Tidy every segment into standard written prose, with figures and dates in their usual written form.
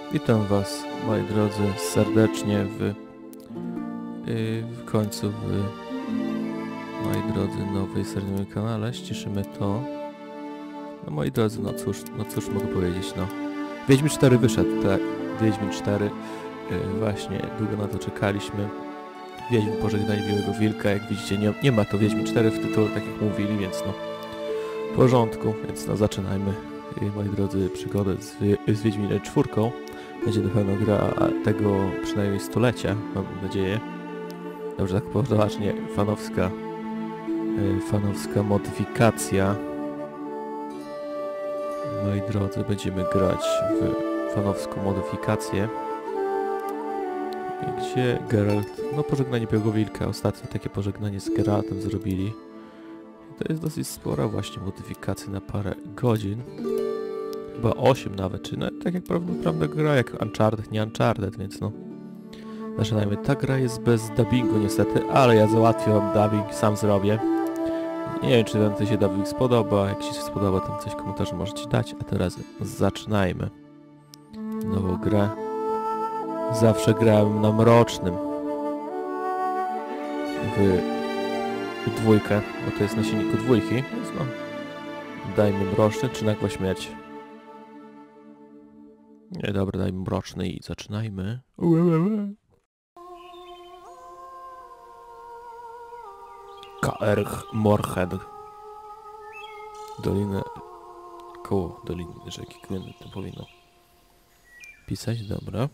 Witam Was, moi drodzy, serdecznie w końcu moi drodzy, nowej serii na moim kanale. Ściszymy to. No moi drodzy, no cóż mogę powiedzieć, no. Wiedźmin 4 wyszedł, tak. Wiedźmin 4. Właśnie, długo na to czekaliśmy. Wiedźmin Pożegnanie Białego Wilka, jak widzicie, nie ma to Wiedźmin 4 w tytule, tak jak mówili, więc no, w porządku. Więc no, zaczynajmy, moi drodzy, przygodę z Wiedźminem 4. Będzie na pewno gra tego przynajmniej stulecia, mam nadzieję. Dobrze, tak poważnie, fanowska modyfikacja. Moi drodzy, będziemy grać w fanowską modyfikację, gdzie Geralt, no Pożegnanie Białego Wilka, ostatnio takie pożegnanie z Geraltem zrobili. To jest dosyć spora właśnie modyfikacja na parę godzin. Chyba 8 nawet, czy no, tak jak prawda gra jak Uncharted, nie Uncharted, więc no. Zaczynajmy. Ta gra jest bez dubbingu niestety, ale ja załatwię wam dubbing, sam zrobię. Nie wiem, czy wam się dubbing spodoba, jak się spodoba, tam coś w komentarzu możecie dać, a teraz zaczynajmy nową grę. Zawsze grałem na mrocznym w dwójkę, bo to jest na silniku dwójki, więc no. Dajmy mroczny, czy nagła śmierć. Nie, dobra, dajmy mroczny i zaczynajmy. Kaerch Morhed. Dolinę... Koło Doliny Rzeki Krynny, to powinno pisać, dobra.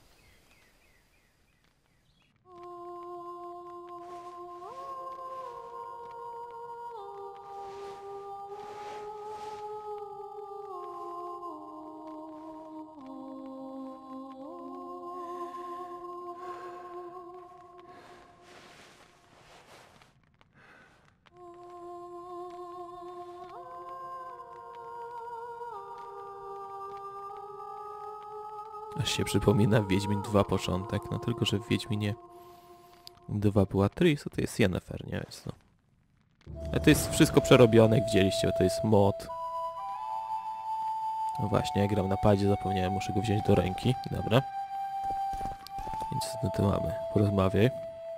Aż się przypomina Wiedźmin 2 początek, no tylko, że w Wiedźminie 2 była Triss, a to jest Yennefer, nie? Więc no. Ale to jest wszystko przerobione, jak widzieliście, bo to jest mod. No właśnie, ja gram na padzie, zapomniałem, muszę go wziąć do ręki, dobra. Więc no to mamy, porozmawiaj.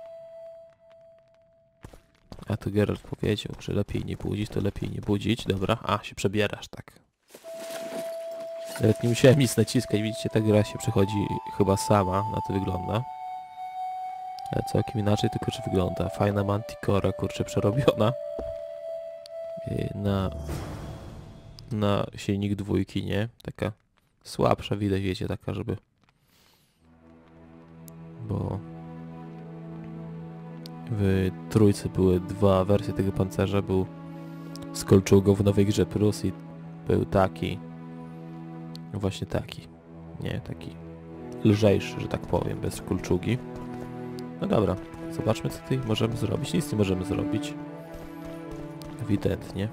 A to Geralt powiedział, że lepiej nie budzić, to lepiej nie budzić, dobra. A, się przebierasz, tak. Nawet nie musiałem nic naciskać, widzicie, ta gra się przechodzi chyba sama, na to wygląda. Ale całkiem inaczej, tylko że wygląda. Fajna Manticora, kurczę, przerobiona. Na silnik dwójki, nie? Taka słabsza, widać, wiecie, taka, żeby... Bo... W trójce były dwa wersje tego pancerza, był z kolczugą w nowej grze Plus i był taki... Właśnie taki. Nie, taki lżejszy, że tak powiem, bez kulczugi. No dobra, zobaczmy, co tutaj możemy zrobić. Nic nie możemy zrobić. Ewidentnie.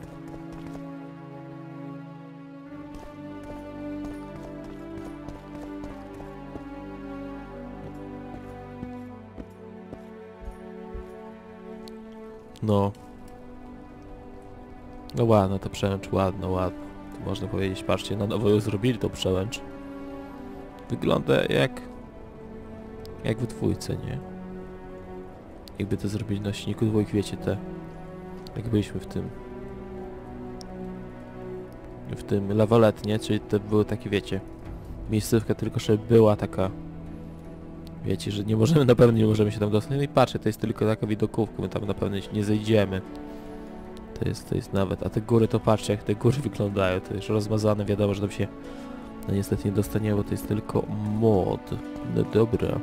No. No ładno, to przełęcz, ładno. Można powiedzieć, patrzcie, na nowo już zrobili tą przełęcz. Wygląda jak w dwójce, nie? Jakby to zrobili na silniku dwójki, wiecie, jak byliśmy w tym Lavalette, nie? Czyli to były takie, wiecie, miejscówka, tylko że była taka, wiecie, że na pewno nie możemy się tam dostać. No i patrzcie, to jest tylko taka widokówka, my tam na pewno nie zejdziemy. To jest nawet, a te góry to patrzcie, jak te góry wyglądają, to już rozmazane, wiadomo, że tam się no niestety nie dostaniemy, bo to jest tylko mod. No dobra.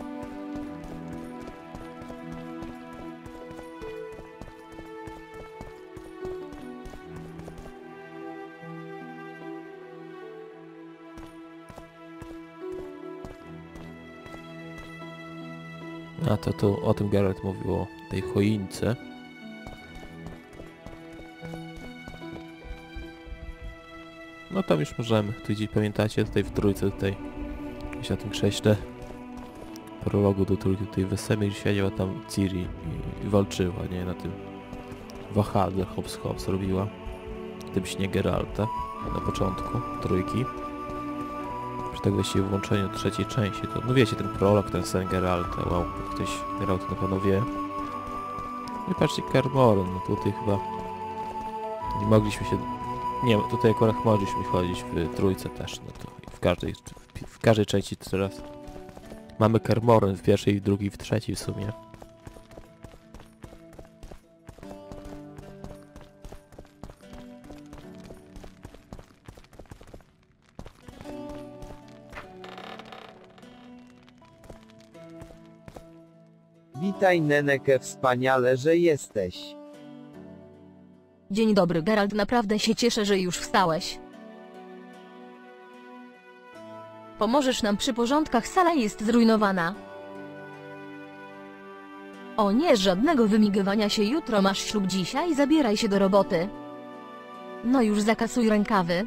A to o tym Geralt mówił, o tej choince. No tam już możemy, tu gdzieś pamiętacie, tutaj w trójce, tutaj gdzieś na tym krześle prologu do trójki, tutaj Wesemir siedziała, tam Ciri i walczyła, nie, na tym wahadle, hops robiła, w tym śnie Geralta, na początku trójki. tak właściwie w włączeniu trzeciej części, to no wiecie, ten prolog, ten sen Geralta, wow, ktoś grał, to na pewno wie. I patrzcie, Kermoren, no tutaj chyba nie mogliśmy się... Nie, tutaj akurat mogliśmy chodzić w trójce też, no to w każdej części teraz mamy Kermoren w pierwszej, w drugiej, w trzeciej w sumie. Witaj Neneke, wspaniale, że jesteś. Dzień dobry, Geralt, naprawdę się cieszę, że już wstałeś. Pomożesz nam przy porządkach, sala jest zrujnowana. O nie, żadnego wymigywania się, jutro masz ślub, dzisiaj zabieraj się do roboty. No już zakasuj rękawy.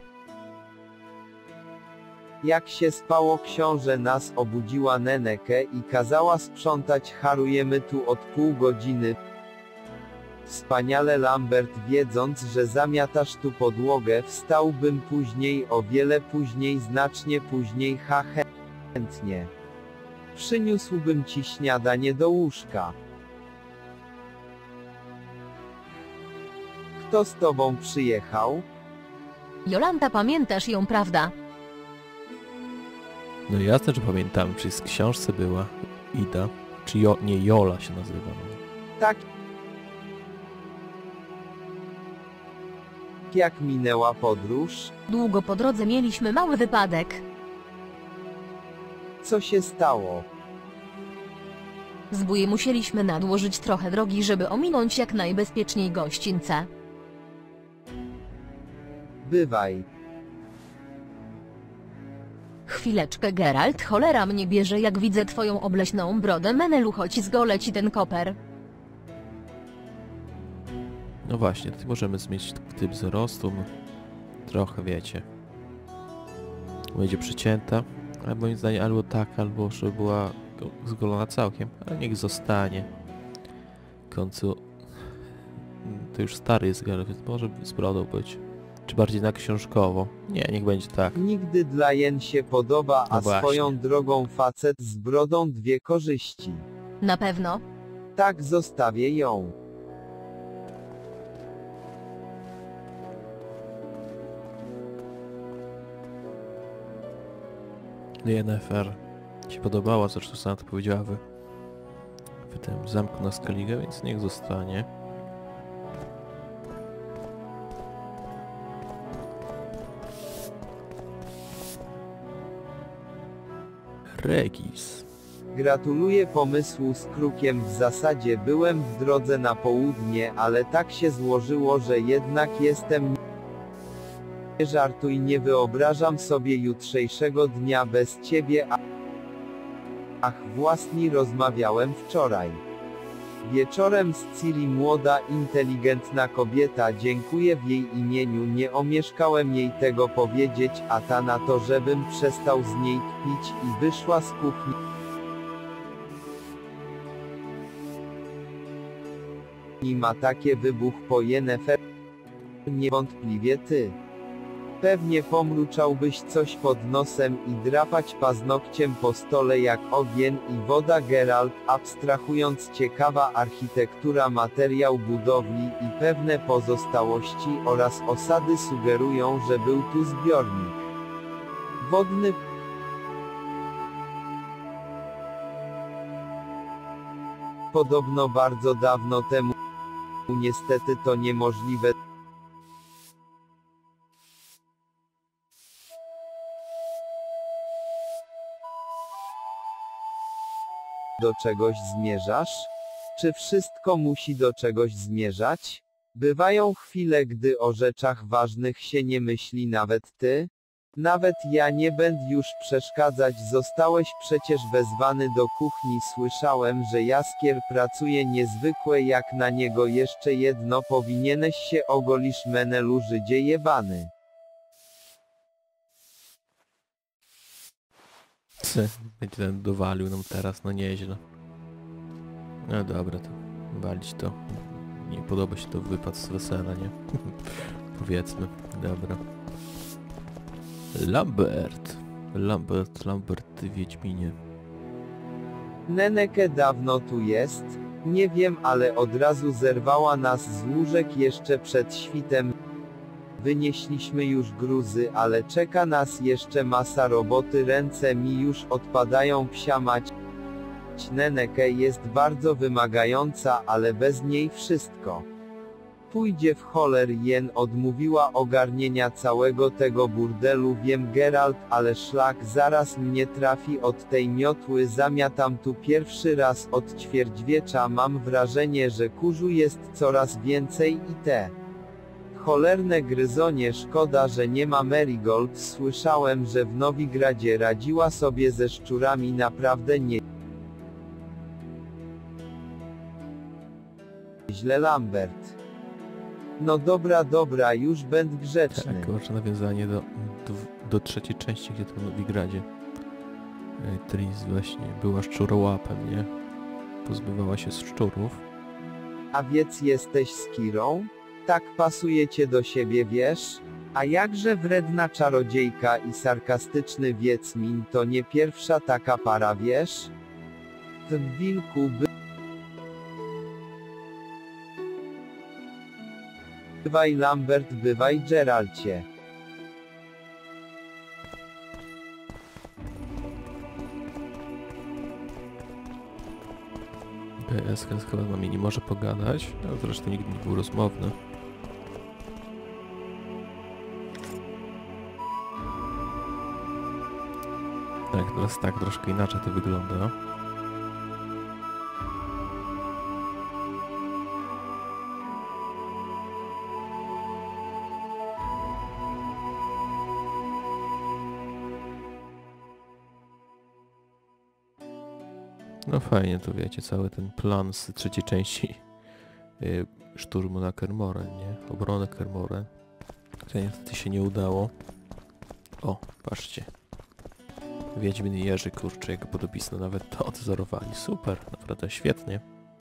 Jak się spało, książę nas obudziła Neneke i kazała sprzątać, harujemy tu od pół godziny. Wspaniale Lambert, wiedząc, że zamiatasz tu podłogę, wstałbym później, o wiele później, znacznie później, chętnie. Przyniósłbym ci śniadanie do łóżka. Kto z tobą przyjechał? Jolanta, pamiętasz ją, prawda? No jasne, że pamiętam, czy z książce była Ida, czy nie, Jola się nazywa. No. Tak. Jak minęła podróż? Długo po drodze, mieliśmy mały wypadek. Co się stało? Zbóje, musieliśmy nadłożyć trochę drogi, żeby ominąć jak najbezpieczniej gościńce. Bywaj. Chwileczkę, Geralt, cholera mnie bierze, jak widzę twoją obleśną brodę, Menelu, chodź zgolę ci ten koper. No właśnie, tutaj możemy zmienić typ wzrostu, no, trochę wiecie. Będzie przycięta, ale moim zdaniem albo tak, albo żeby była zgolona całkiem, ale niech zostanie. W końcu to już stary jest Geralt, więc może z brodą być. Czy bardziej na książkowo? Nie, niech będzie tak. Nigdy dla Jen się podoba, a No właśnie. swoją drogą facet z brodą dwie korzyści. Na pewno. Tak, zostawię ją. Yennefer się podobała, zresztą sama to powiedziała w tym zamku na Skellige, więc niech zostanie. Regis. Gratuluję pomysłu z krukiem, w zasadzie byłem w drodze na południe, ale tak się złożyło, że jednak jestem. Nie żartuj, nie wyobrażam sobie jutrzejszego dnia bez ciebie. Ach, właśnie, rozmawiałem wczoraj wieczorem z Ciri, młoda, inteligentna kobieta, dziękuję w jej imieniu, nie omieszkałem jej tego powiedzieć, a ta na to, żebym przestał z niej kpić, i wyszła z kuchni. I ma takie wybuch po Yennefer. Niewątpliwie ty. Pewnie pomruczałbyś coś pod nosem i drapać paznokciem po stole jak ogień i woda. Geralt, abstrahując, ciekawa architektura, materiał budowli i pewne pozostałości oraz osady sugerują, że był tu zbiornik wodny. Podobno bardzo dawno temu. Niestety to niemożliwe. Do czegoś zmierzasz? Czy wszystko musi do czegoś zmierzać? Bywają chwile, gdy o rzeczach ważnych się nie myśli, nawet ty? Nawet ja nie będę już przeszkadzać, zostałeś przecież wezwany do kuchni, słyszałem, że Jaskier pracuje niezwykłe, jak na niego jeszcze jedno, powinieneś się ogolisz, Menelu, Żydzie jebany. Będzie ten dowalił nam teraz, no nieźle. No dobra, to walić to. Nie podoba się to wypad z wesela, nie? Powiedzmy, dobra. Lambert. Lambert, Wiedźminie. Neneke dawno tu jest? Nie wiem, ale od razu zerwała nas z łóżek jeszcze przed świtem. Wynieśliśmy już gruzy, ale czeka nas jeszcze masa roboty, ręce mi już odpadają, psia mać. Neneke jest bardzo wymagająca, ale bez niej wszystko pójdzie w choler. Jen odmówiła ogarnienia całego tego burdelu. Wiem, Geralt, ale szlak zaraz mnie trafi od tej miotły. Zamiatam tu pierwszy raz od ćwierćwiecza. Mam wrażenie, że kurzu jest coraz więcej i te cholerne gryzonie. Szkoda, że nie ma Marigold. Słyszałem, że w Nowigradzie radziła sobie ze szczurami naprawdę źle. Lambert. No dobra, już będę grzeczny. Tak, może nawiązanie do trzeciej części, gdzie to w Nowigradzie Tris właśnie była szczurołapem, nie? Pozbywała się z szczurów. A więc jesteś Skirą? Tak pasujecie do siebie, wiesz? A jakże wredna czarodziejka i sarkastyczny Wiedźmin to nie pierwsza taka para, wiesz? W wilku bywaj Lambert, bywaj Geralcie. PS chyba z nami nie może pogadać, ale zresztą nigdy nie był rozmowny. Tak, teraz tak, troszkę inaczej to wygląda. No fajnie, to wiecie, cały ten plan z trzeciej części szturmu na Kermoren, nie? Obronę Kermoren. To niestety się nie udało. O, patrzcie. Wiedźmin i Jerzy, kurczę, jego podobizna nawet to odwzorowali. Super, naprawdę świetnie.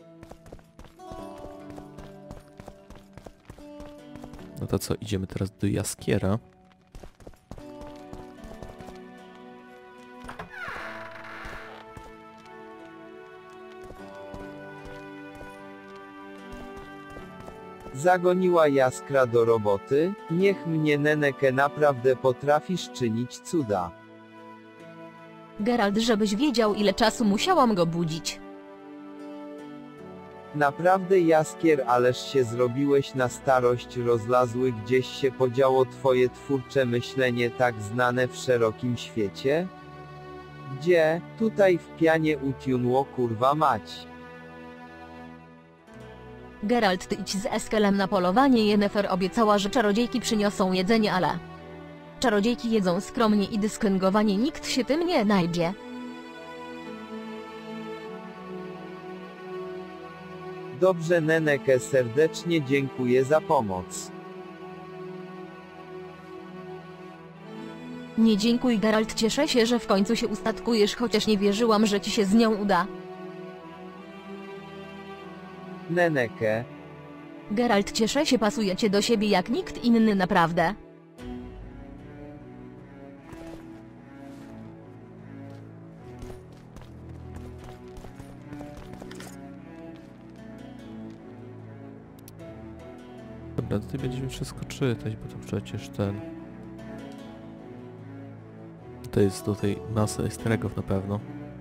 No to co, idziemy teraz do Jaskiera. Zagoniła Jaskra do roboty? Niech mnie, Neneke, naprawdę potrafisz czynić cuda. Geralt, żebyś wiedział, ile czasu musiałam go budzić. Naprawdę, Jaskier, ależ się zrobiłeś na starość rozlazły, gdzieś się podziało twoje twórcze myślenie tak znane w szerokim świecie? Gdzie? Tutaj w pianie utiunło, kurwa mać. Geralt, ty idź z Eskelem na polowanie. Yennefer obiecała, że czarodziejki przyniosą jedzenie, ale czarodziejki jedzą skromnie i dyskyngowanie, nikt się tym nie najdzie. Dobrze, Neneke, serdecznie dziękuję za pomoc. Nie dziękuj, Geralt, cieszę się, że w końcu się ustatkujesz, chociaż nie wierzyłam, że ci się z nią uda. Neneke. Geralt, cieszę się, pasujecie do siebie jak nikt inny, naprawdę. Dobra, tutaj będziemy wszystko czytać, bo to przecież ten... To jest tutaj masa easter eggów na pewno.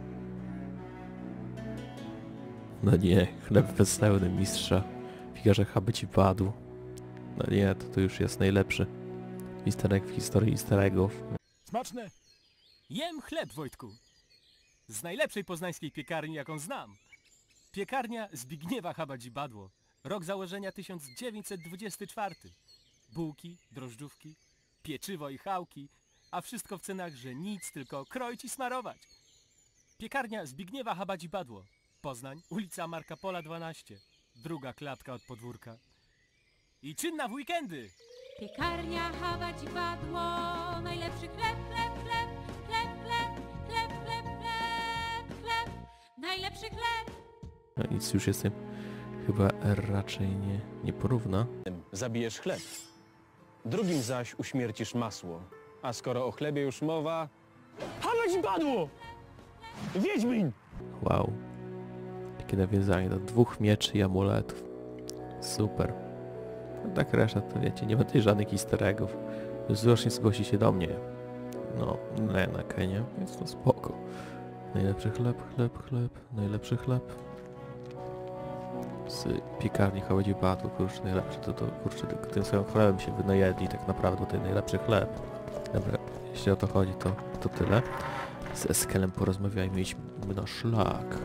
No nie, chleb weselny mistrza. Figarze chaby ci padł. No nie, to już jest najlepszy easter egg w historii easter eggów. Smaczne! Jem chleb, Wojtku. Z najlepszej poznańskiej piekarni, jaką znam. Piekarnia Zbigniewa Habadzibadło. Rok założenia 1924. Bułki, drożdżówki, pieczywo i chałki, a wszystko w cenach, że nic, tylko kroić i smarować. Piekarnia Zbigniewa Habadzibadło. Poznań, ulica Marka Pola 12. Druga klatka od podwórka. I czynna w weekendy! Piekarnia Habadzibadło, najlepszy chleb, chleb, chleb, chleb, chleb, chleb, chleb, chleb, chleb, najlepszy chleb. No nic, już jestem chyba raczej nie porówna. Zabijesz chleb. Drugim zaś uśmiercisz masło. A skoro o chlebie już mowa, Habadzibadło! Wiedźmin! Wow. Jakie nawiązanie do 2 mieczy i amuletów. Super. No tak reszta to wiecie, nie ma tutaj żadnych easter eggów. Wzrocznie zgłosi się do mnie. No, na Kenie, więc to spoko. Najlepszy chleb, najlepszy chleb. Z piekarni Habadzibadło, kurczę, najlepszy to kurczę, tylko tym samym chlebem się wynajedli tak naprawdę, ten najlepszy chleb. Dobra, jeśli o to chodzi, to tyle. Z Eskelem porozmawiajmy, idźmy na szlak.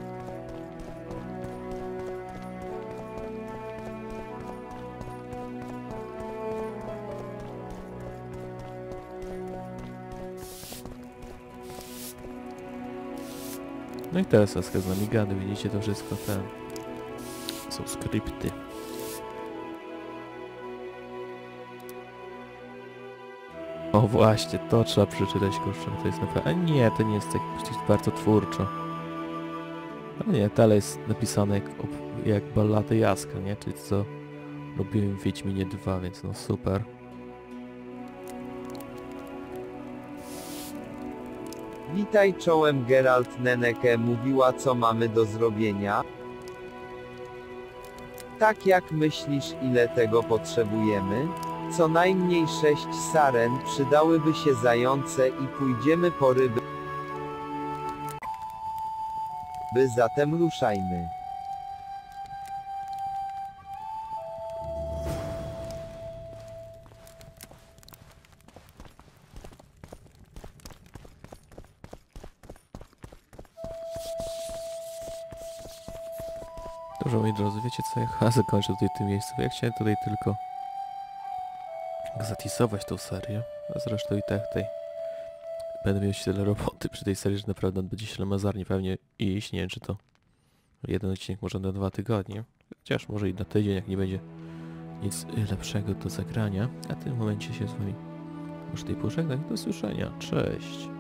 No i teraz Eskel z nami gada, widzicie to wszystko, są skrypty. O właśnie, to trzeba przeczytać, kurczę, to jest naprawdę... A nie, to nie jest tak bardzo twórczo. A nie, dalej jest napisane jak ballady Jaskra, nie? Czyli co robiłem w Wiedźminie 2, więc no super. Witaj czołem Geralt Neneke mówiła co mamy do zrobienia. Tak jak myślisz ile tego potrzebujemy? Co najmniej 6 saren, przydałyby się zające i pójdziemy po ryby. Zatem ruszajmy. Dobrze, moi drodzy, wiecie co, ja chyba zakończę tutaj w tym miejscu. Ja chciałem tutaj tylko zatisować tą serię, a zresztą i tak tutaj będę miał tyle roboty przy tej serii, że naprawdę będzie ślamazarnie pewnie iść. Nie wiem, czy to jeden odcinek może na 2 tygodnie, chociaż może i na tydzień, jak nie będzie nic lepszego do zagrania. A w tym momencie się z wami muszę tutaj pożegnać. Do usłyszenia. Cześć!